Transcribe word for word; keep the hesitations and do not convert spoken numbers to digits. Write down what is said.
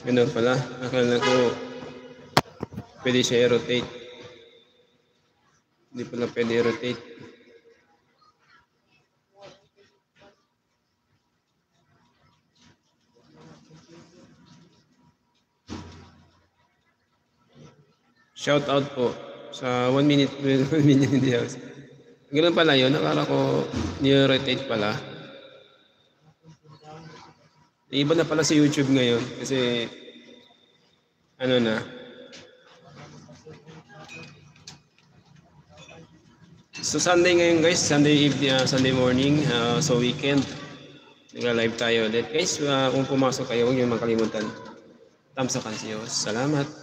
Ganun pala. Akala ko pwede siya i-rotate. Hindi pala pwede i-rotate. Shout out po sa one minute one minute in the house. Ganun pala yun. Akala ko ni-rotate pala. Iba na pala sa YouTube ngayon kasi ano na. So Sunday ngayon guys, Sunday evening, uh, Sunday morning, uh, so weekend. Nagla-live tayo ulit. Guys, uh, kung pumasok kayo, huwag niyo makalimutan. Thumbs up kasi. Salamat.